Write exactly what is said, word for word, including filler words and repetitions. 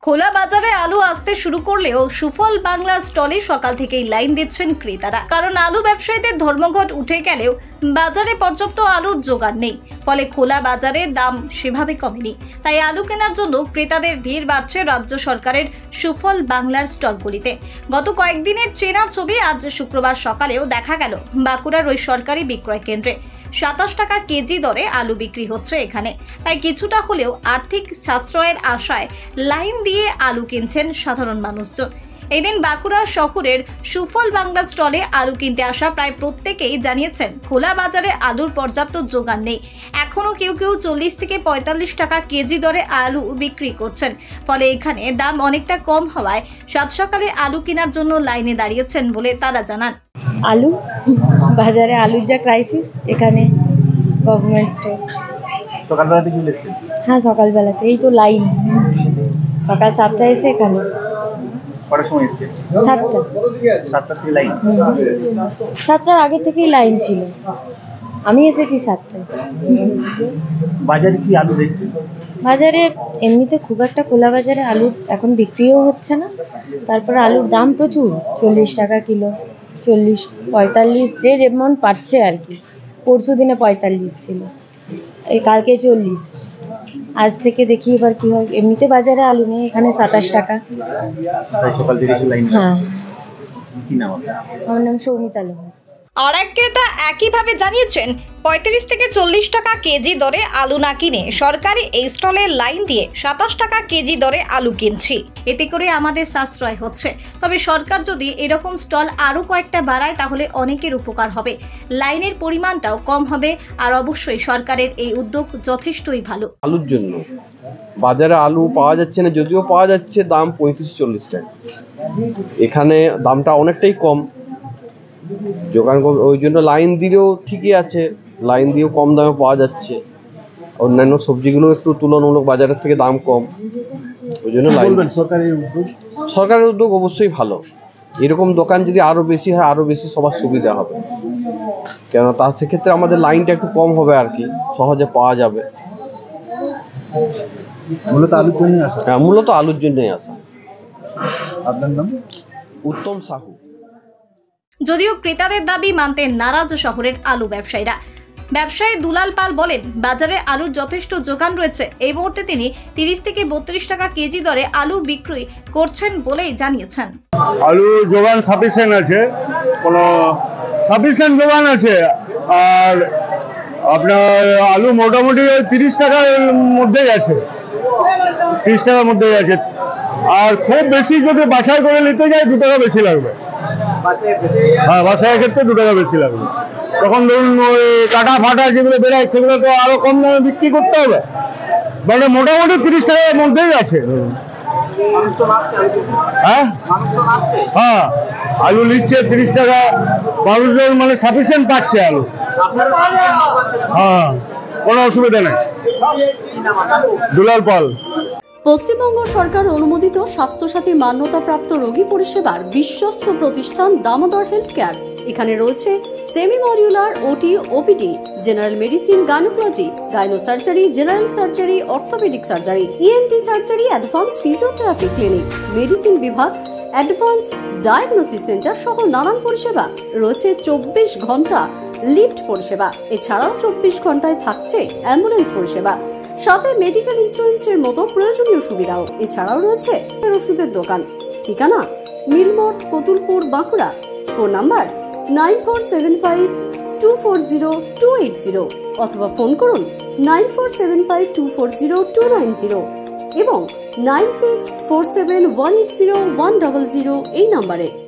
খোলা বাজারে আলু আসতে শুরু করলেও সুফল বাংলার স্টলে সকাল থেকেই লাইন দিচ্ছেন ক্রেতারা। কারণ আলু ব্যবসায়ীদের ধর্মঘট উঠে গেলেও বাজারে পর্যাপ্ত আলুর জোগান নেই, ফলে খোলা বাজারে দাম সেভাবে কমেনি। তাই আলু কেনার জন্য ক্রেতাদের ভিড় বাড়ছে রাজ্য সরকারের সুফল বাংলার স্টলগুলিতে। গত কয়েকদিনের চেনা ছবি আজ শুক্রবার সকালেও দেখা গেল বাঁকুড়ার ওই সরকারি বিক্রয় কেন্দ্রে সাতাশ টাকা কেজি দরে আলু বিক্রি হচ্ছে এখানে। তাই কিছুটা হলেও আর্থিক সাশ্রয়ের আশায় লাইন দিয়ে আলু কিনছেন সাধারণ মানুষজন। এদিন বাঁকুড়া শহরের সুফল বাংলা স্টলে আলু কিনতে আসা প্রায় প্রত্যেকেই জানিয়েছেন খোলা বাজারে আলুর পর্যাপ্ত জোগান নেই। এখনো কেউ কেউ চল্লিশ থেকে পঁয়তাল্লিশ টাকা কেজি দরে আলু বিক্রি করছেন, ফলে এখানে দাম অনেকটা কম হওয়ায় সাত সকালে আলু কেনার জন্য লাইনে দাঁড়িয়েছেন বলে তারা জানান। আলু বাজারে আলুর যা ক্রাইসিস, এখানে গভর্নমেন্ট স্টোর। সকালবেলাতে কি লেগেছে? হ্যাঁ, সকালবেলাতে এই তো লাইন, সকাল সাতটায় এসে এখানে। কটার সময় এসছে? সাতটা সাতটা থেকে লাইন? সাতটার আগে থেকেই লাইন ছিল, আমি এসেছি সাতটায়। বাজারে কি আলু দেখছেন? বাজারে এমনিতে খুব একটা খোলা বাজারে আলু এখন বিক্রিও হচ্ছে না। তারপরে আলুর দাম প্রচুর, চল্লিশ টাকা কিলো, চল্লিশ পঁয়তাল্লিশ যে যেমন পাচ্ছে আর কি। পরশু দিনে পঁয়তাল্লিশ ছিল, এই কালকে চল্লিশ। আজ থেকে দেখি এবার কি হয়। এমনিতে বাজারে আলু নেই, এখানে সাতাশ টাকা। সকাল থেকে লাইন? হ্যাঁ। কি নাম আপনার? আমার নাম সৌমিতা লোহার। আর এক ক্রেতা একইভাবে জানিয়েছেন পঁয়ত্রিশ থেকে চল্লিশ টাকা কেজি দরে আলু না কিনে সরকারি এই স্টলে লাইন দিয়ে সাতাশ টাকা কেজি দরে আলু কিনছি, এতে করে আমাদের সাশ্রয় হচ্ছে। তবে সরকার যদি এরকম স্টল আরো কয়েকটা বাড়ায় তাহলে অনেকের উপকার হবে, লাইনের পরিমাণটাও কম হবে। আর অবশ্যই সরকারের এই উদ্যোগ যথেষ্টই ভালো। আলুর জন্য বাজারে আলু পাওয়া যাচ্ছে না, যদিও পাওয়া যাচ্ছে দাম পঁয়ত্রিশ চল্লিশ টাকা। এখানে দামটা অনেকটাই কম, যোগান ওই জন্য লাইন দিলেও ঠিকই আছে, লাইন দিয়েও কম দামে পাওয়া যাচ্ছে। অন্যান্য সবজিগুলো একটু তুলনামূলক বাজারের থেকে দাম কম, ওই জন্য লাইন। সরকারের উদ্যোগ সরকারের উদ্যোগ অবশ্যই ভালো। এরকম দোকান যদি আরো বেশি হয় আরো বেশি সবার সুবিধা হবে, কেন তার সেক্ষেত্রে আমাদের লাইনটা একটু কম হবে আর কি, সহজে পাওয়া যাবে। মূলত আলুর জন্যই আসা? হ্যাঁ, মূলত আলুর জন্যই আসা। আপনার নাম? উত্তম সাহু। যদিও ক্রেতাদের দাবি মানতে নারাজ শহরের আলু ব্যবসায়ীরা। ব্যবসায়ী দুলাল পাল বলেন, বাজারে আলুর যথেষ্ট যোগান রয়েছে। এই মুহূর্তে তিনি তিরিশ থেকে বত্রিশ টাকা কেজি দরে আলু বিক্রি করছেন বলেই জানিয়েছেন। আলু যোগান সাফিসিয়েন্ট আছে, কোনো সাফিসিয়েন্ট যোগান আছে। আর আপনার আলু মোটামুটি ওই তিরিশ টাকার মধ্যেই আছে, তিরিশ টাকার মধ্যেই আছে। আর খুব বেশি যদি বাছাই করে নিতে যায় দু টাকা বেশি লাগবে। হ্যাঁ, বাছাইয়ের ক্ষেত্রে দু টাকা বেশি লাগবে। তখন ধরুন ওই কাটা ফাটা যেগুলো বেরোয় সেগুলো তো আরো কম দামে বিক্রি করতে হবে। মানে মোটামুটি তিরিশ টাকার মধ্যেই আছে ধরুন। হ্যাঁ হ্যাঁ, আলু নিচ্ছে তিরিশ টাকা, মানুষজন মানে সাফিসিয়েন্ট পাচ্ছে আলু। হ্যাঁ, কোনো অসুবিধা নেই। দুলাল পাল। পশ্চিমবঙ্গ সরকার অনুমোদিত স্বাস্থ্যসাথী মান্যতাপ্রাপ্ত রোগী পরিষেবার বিশ্বস্ত প্রতিষ্ঠান দামোদর হেলথ কেয়ার। এখানে রয়েছে semi modular OT, OPD, general medicine, gynaecology, gynae surgery, general surgery, orthopaedic surgery, ENT surgery, advance physiotherapy clinic, medicine বিভাগ, অ্যাডভান্স ডায়াগনোসিস সেন্টার সহ নানান পরিষেবা রয়েছে। চব্বিশ ঘন্টা লিফট পরিষেবা, এছাড়াও চব্বিশ ঘন্টায় থাকছে অ্যাম্বুলেন্স পরিষেবা, সাথে মেডিকেল ইন্স্যুরেন্সের মতো প্রয়োজনীয় সুবিধাও। এছাড়াও রয়েছে ওষুধের দোকান। ঠিকানা Milmor, Kotulpur, Bankura. Phone number nine four seven five two four zero two eight zero অথবা ফোন করুন nine four seven five two four zero two nine zero এবং nine six four seven one eight zero one double zero এই নাম্বারে।